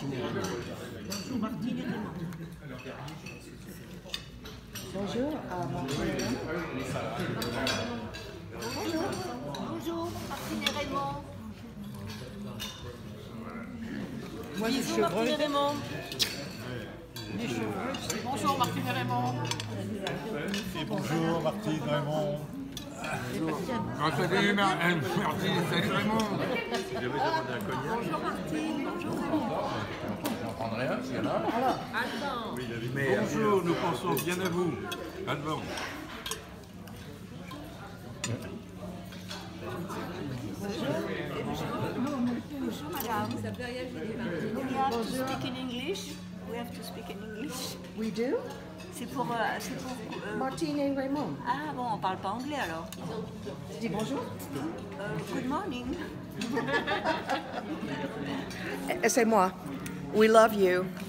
Bonjour Martine et Raymond. Bonjour Martine et Raymond. Bonjour, Martine et Raymond. Moi, je Bonjour Martine et Raymond. Bonjour Martine et Raymond. Et bonjour Martine et Raymond. Salut Martine, salut Raymond. Bonjour Martine, bonjour Raymond. J'en prendrai un s'il y en a. Attends. Bonjour, nous pensons bien à vous. Alban. Bonjour madame. We have to speak in English. We have to speak in English. We do? C'est pour Martine et Raymond. Ah bon, on parle pas anglais alors. Dis bonjour. Good morning. Et c'est moi. We love you.